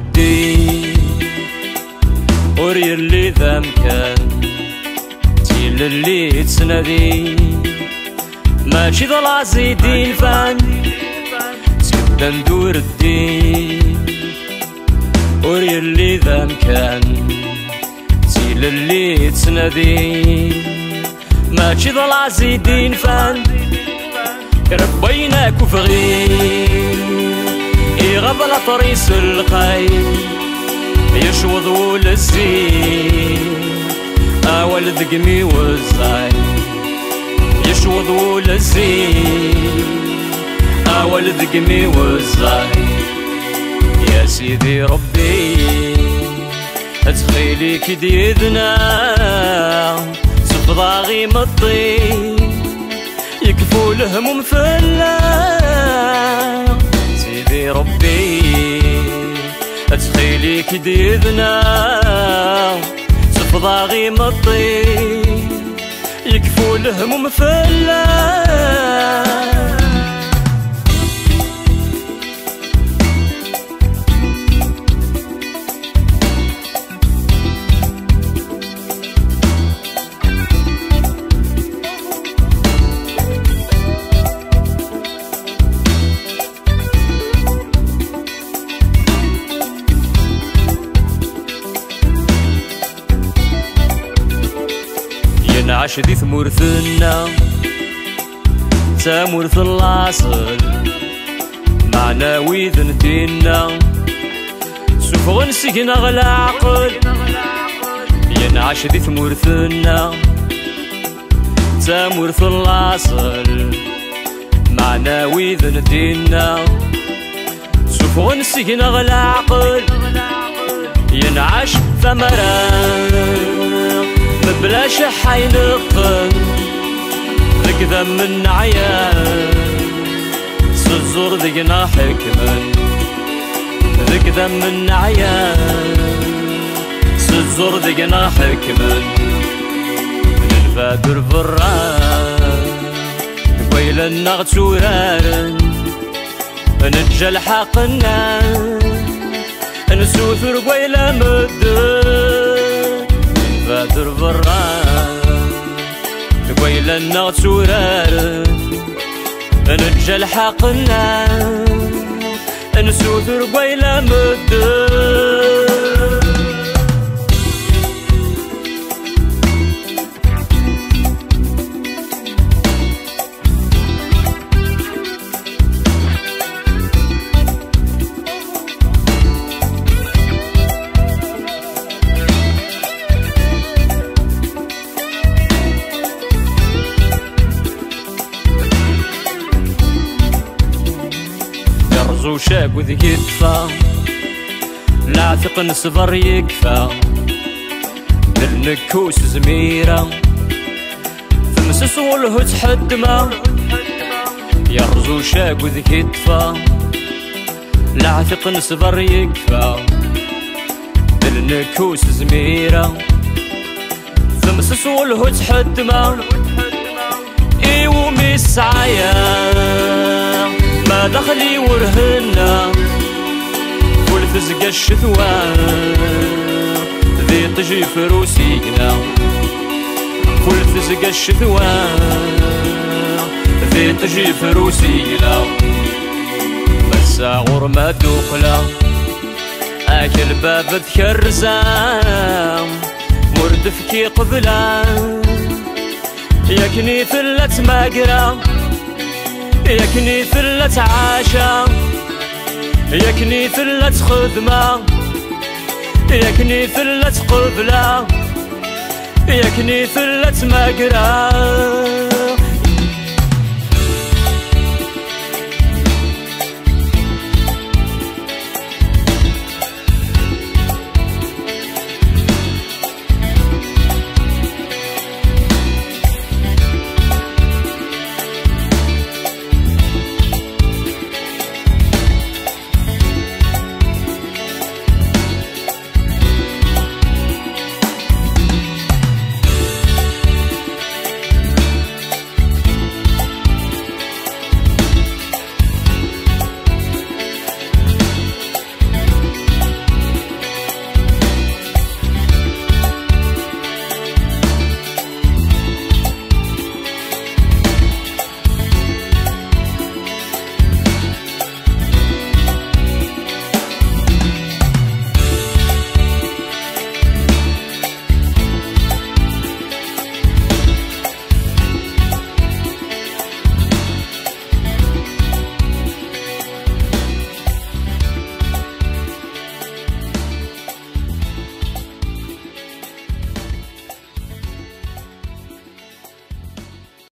الدين وري اللي ذا مكان تيل اللي تسندي ماشي ذا العزيدين فان تبدا ندور الدين وري اللي ذا مكان تيل اللي تسندي ماشي ذا العزيدين فان ربيناك وفغير يغاب على طريس الخير يشوض وللزين اول ذقمي والزين يشوض وللزين اول ذقمي والزين يا سيدي ربي تخيلي كديدنا صفضاغي مطين يكفو الهموم فلا سيدي ربي تخيلي كديدنا صفضاغي مطين يكفو الهموم فلا ينعش ذي ثمورثنا تامورث العصر معناوي ذنتينا سوف نسقنا غلا عقل ينعش ذي ثمورثنا تامورث العصر معناوي ذنتينا سوف نسقنا غلا عقل ينعش ثمران بلاش حينقن ذكذا من عيان سزور ذقنا حكمن ذكذا من عيان سزور ذقنا حكمن ننفادر فران قويل النغت سورارن نجل حقنا نسوثر قويل مدن فادر بران قويل النغت سورار نجل حقنا نسوثر قويل مدن يرزو شاق وذيك يدفى العثق نصبر يكفى بالنكوس زميرة ثمسس وله تحدمة يرزو شاق وذيك يدفى العثق نصبر يكفى بالنكوس زميرة ثمسس وله تحدمة ايومي السعايا ما دخلي ورهنا فول فزق الشثوان ذي طجي فروسينا فول فزق الشثوان ذي طجي فروسينا مسا غرمة دوقلا اكل باب ذكرزام مردفكي قبلا يكني ثلة ماقرا يكني ثلة عاشا يكني ثلة خدمة يكني ثلة قبلة يكني ثلة مقرا